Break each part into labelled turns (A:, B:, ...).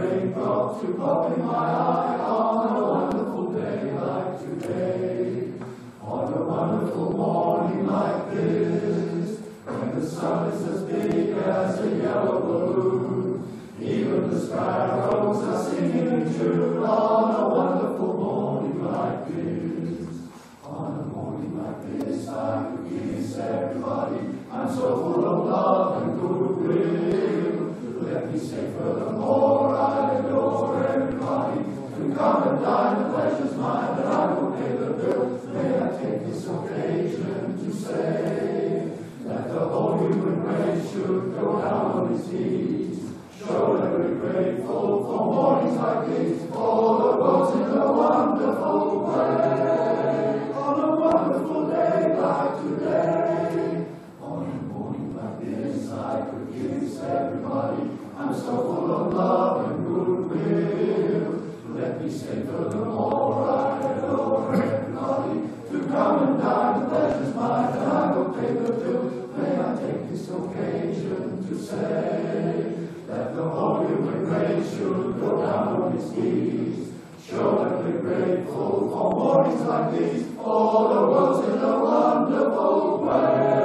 A: raindrop to pop in my eye on a wonderful day like today. On a wonderful morning like this, when the sun is as big as a yellow balloon, even the sparrows are singing in tune on a wonderful morning like this. On a morning like this, I could kiss everybody. I'm so full of love and goodwill. Let me say furthermore, I adore everybody. To come and dine, the pleasure's mine, that I will pay the bill. May I take this occasion to say that the whole human race should go down on its knees. Show that we're grateful for mornings like these, for the world's in a wonderful way. On a wonderful day like today, on a morning like this, I could kiss everybody. I'm so full of love and goodwill. Let me say furthermore, I adore everybody. To come and dine, the pleasure's mine, and I will pay the bill. May I take this occasion to say that the whole human race should go down on its knees. Show that we're grateful for mornings like these, for the world's in a wonderful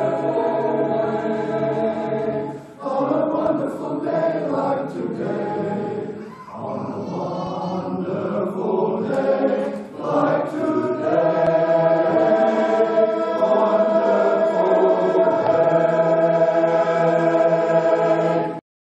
A: way. On a wonderful day like today.